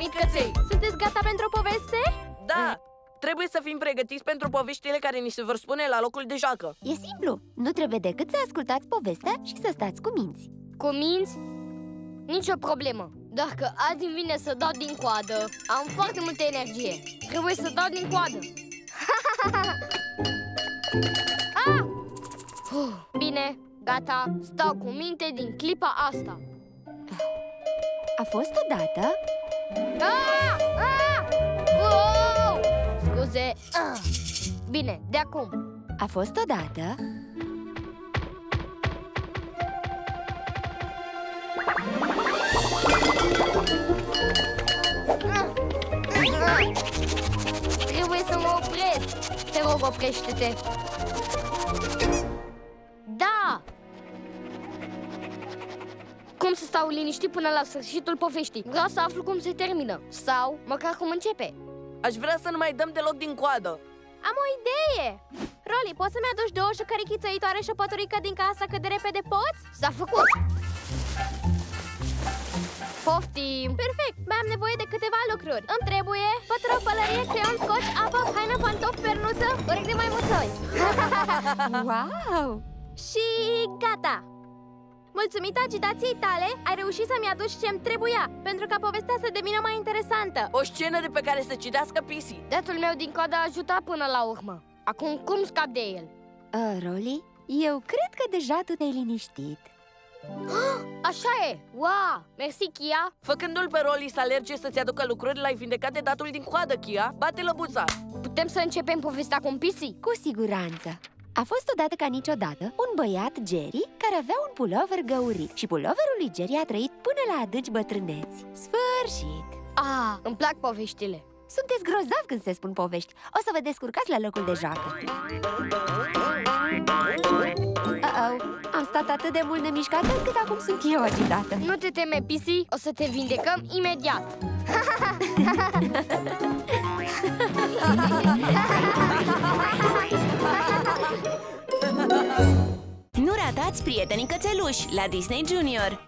venit, căței! Sunteți gata pentru o poveste? Da! Trebuie să fim pregătiți pentru poveștile care ni se vor spune la locul de joacă. E simplu, nu trebuie decât să ascultați povestea și să stați cu minți. Cu minți? Nicio problemă. Doar că azi îmi vine să dau din coadă. Am foarte multă energie. Trebuie să dau din coadă. Bine, gata. Stau cu minte din clipa asta. A fost odată... Wow! Scuze. Bine, de acum. A fost odată... Trebuie să mă opresc. Te rog, oprește-te. Da! Cum să stau liniștit până la sfârșitul poveștii? Vreau să aflu cum se termină. Sau măcar cum începe. Aș vrea să nu mai dăm deloc din coadă. Am o idee! Rolly, poți să-mi aduci 2 jucării chițăitoare și o păturică din casă cât de repede poți? S-a făcut! Poftim! Perfect! Mai am nevoie de câteva lucruri. Îmi trebuie pătură, pălărie, creion, scoci, apă, haină, pantofi, pernuță, urechi de maimuțoi. Wow! Și gata! Mulțumită agitației tale, ai reușit să-mi aduci ce-mi trebuia, pentru ca povestea să devină mai interesantă. O scenă de pe care să citească Pisi. Datul meu din coadă a ajutat până la urmă. Acum cum scap de el? Rolly, eu cred că deja tu te-ai liniștit. Așa e! Wow! Mersi, Kia! Făcându-l pe Rolly să alerge să-ți aducă lucruri, l-ai vindecat de datul din coadă, Kia. Bate lăbuța! Putem să începem povestea cu Pisi? Cu siguranță. A fost odată ca niciodată un băiat, Jerry, care avea un pulover găurit. Și puloverul lui Jerry a trăit până la adânci bătrâneți. Sfârșit! Îmi plac poveștile. Sunteți grozav când se spun povești. O să vă descurcați la locul de joacă. Am stat atât de mult nemișcată încât acum sunt eu agitată. Nu te teme, Pisi, o să te vindecăm imediat. Nu ratați Prietenii Cățeluși la Disney Junior.